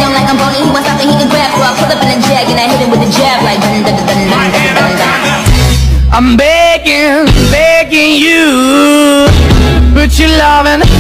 on like I'm bony. He wants something he can grab, so I pull up in a jag and I hit him with a jab like dun dun dun dun dun dun dun. I'm begging, begging you, put your love in